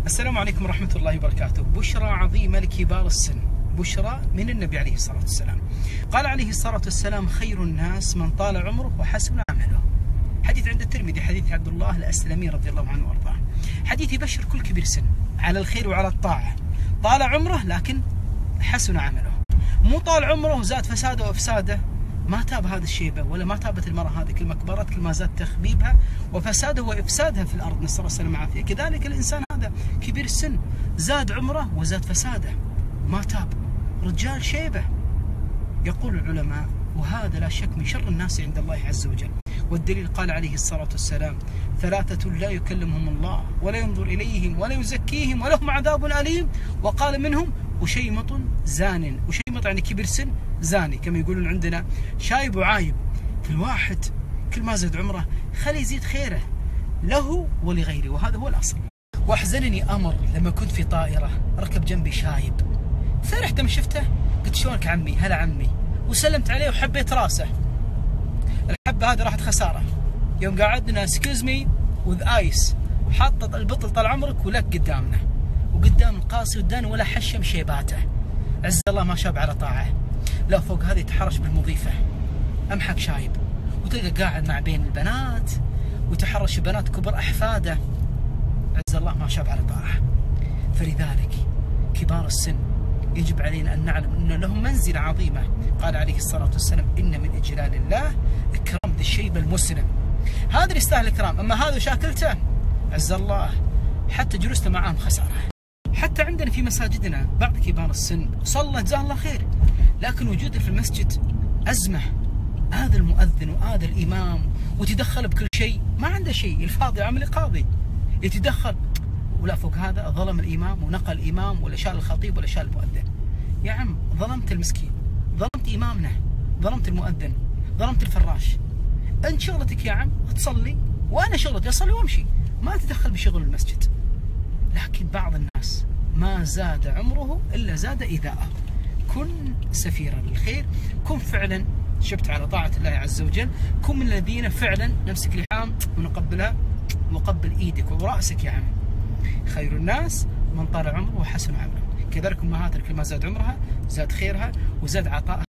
السلام عليكم ورحمة الله وبركاته. بشرى عظيمة لكبار السن، بشرى من النبي عليه الصلاة والسلام. قال عليه الصلاة والسلام: خير الناس من طال عمره وحسن عمله. حديث عند الترمذي، حديث عبد الله الأسلمي رضي الله عنه وارضاه. حديث يبشر كل كبير سن على الخير وعلى الطاعة. طال عمره لكن حسن عمله، مو طال عمره زاد فساده وافساده، ما تاب هذا الشيبة ولا ما تابت المرأة هذه، كل ما كبرت كل ما زاد تخبيبها وفسادها وإفسادها في الأرض، نسأل الله السلامة والعافية. كذلك الإنسان هذا كبير السن زاد عمره وزاد فساده، ما تاب، رجال شيبة. يقول العلماء: وهذا لا شك من شر الناس عند الله عز وجل. والدليل قال عليه الصلاة والسلام: ثلاثة لا يكلمهم الله ولا ينظر إليهم ولا يزكيهم ولهم عذاب أليم. وقال منهم: وشيمط زان. وشيمط يعني كبير سن زاني، كما يقولون عندنا شايب وعايب. فالواحد كل ما زاد عمره خلي يزيد خيره له ولغيره، وهذا هو الأصل. واحزنني أمر لما كنت في طائرة ركب جنبي شايب، فرحت لما شفته، قلت: شلونك عمي؟ هلا عمي. وسلمت عليه وحبيت راسه. الحبة هذه راحت خسارة يوم قعدنا سكيوز مي وذ ايس، حطت البطل طال عمرك ولك قدامنا وقدام القاصي ودان ولا حشم شيباته. عز الله ما شاب على طاعه. لا فوق هذه يتحرش بالمضيفة، أمحك شايب، وتلقى قاعد مع بين البنات وتحرش البنات كبر أحفاده. عز الله ما شاب على طاعه. فلذلك كبار السن يجب علينا أن نعلم أن لهم منزلة عظيمة. قال عليه الصلاة والسلام: إن من إجلال الله إكرام ذي الشيب المسلم. هذا اللي يستاهل الإكرام، أما هذا شاكلته عز الله حتى جلوسنا معهم خسارة. حتى عندنا في مساجدنا بعض كبار السن صلى جزاه الله خير، لكن وجوده في المسجد أزمة. هذا المؤذن وهذا الإمام وتدخل بكل شيء، ما عنده شيء، الفاضي عمل قاضي يتدخل. ولا فوق هذا ظلم الإمام ونقل الإمام ولا شال الخطيب ولا شال المؤذن. يا عم ظلمت المسكين، ظلمت إمامنا، ظلمت المؤذن، ظلمت الفراش. أنت شغلتك يا عم تصلي، وأنا شغلتي أصلي وأمشي، ما تدخل بشغل المسجد. لكن بعض الناس ما زاد عمره إلا زاد إيذاءه. كن سفيرا للخير، كن فعلا شبت على طاعة الله عز وجل، كن من الذين فعلا نمسك لحام ونقبلها وقبل إيدك ورأسك يا عم. خير الناس من طال عمره وحسن عمله. كذلك أمهاتنا كل ما زاد عمرها زاد خيرها وزاد عطاءها.